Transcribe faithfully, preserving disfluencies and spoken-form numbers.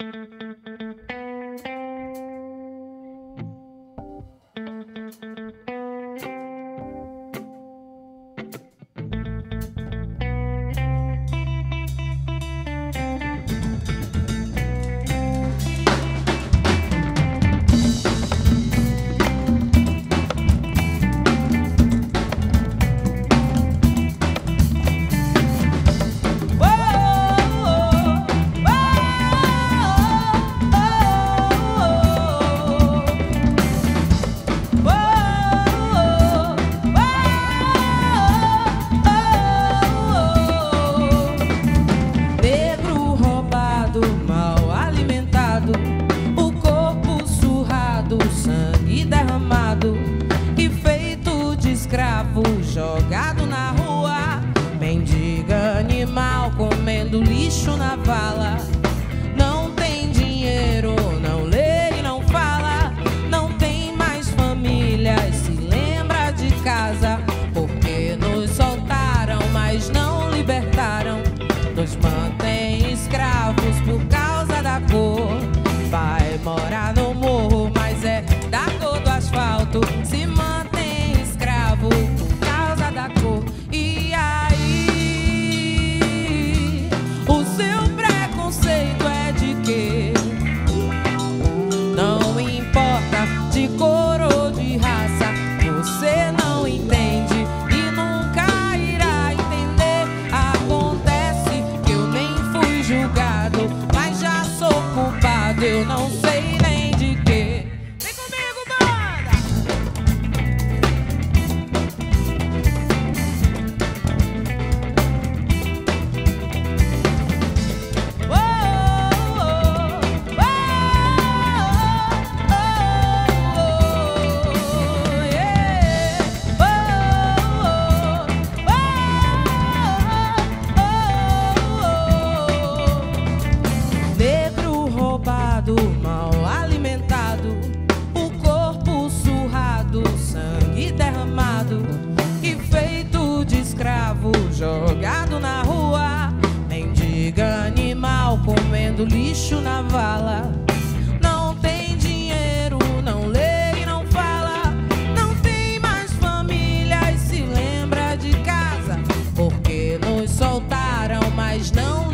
Jogado na rua, mendiga animal comendo lixo na vala. Não tem dinheiro, não lê e não fala. Não tem mais família e se lembra de casa. Porque nos soltaram, mas não libertaram. Nos mantém escravos por causa da cor. Vai morar no morro, mas é da cor do asfalto. Se mantém escravo da cor. E aí, o seu preconceito é de quê? Não importa de cor ou de raça, você não entende e nunca irá entender. Acontece que eu nem fui julgado, mas já sou culpado, eu não sei nem de quê. Vem comigo, banda! Mal alimentado, o corpo surrado, sangue derramado e feito de escravo, jogado na rua, mendiga animal comendo lixo na vala. Não tem dinheiro, não lê e não fala. Não tem mais família e se lembra de casa. Porque nos soltaram, mas não